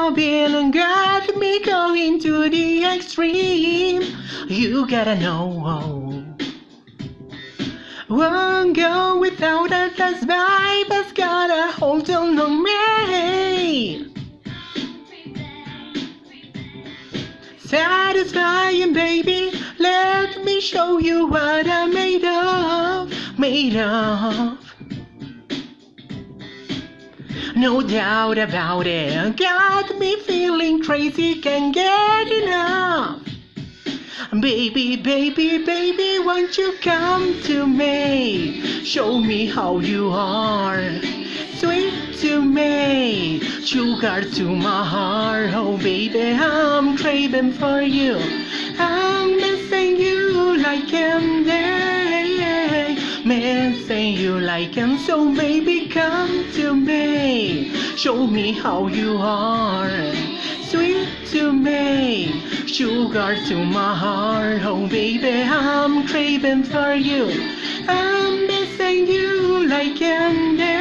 loving and got me going to the extreme. You gotta know. Won't go without it, this vibe has got a hold on me. Satisfying, baby, let me show you what I'm made of. No doubt about it, got me feeling crazy, can't get enough. Baby, baby, baby, won't you come to me? Show me how you are. Sweet to me, sugar to my heart. Oh baby, I'm craving for you. I'm missing you like candy, missing you like candy. So baby, come to me. Show me how you are. Sweet to me, sugar to my heart. Oh baby, I'm craving for you. I'm missing you like candy.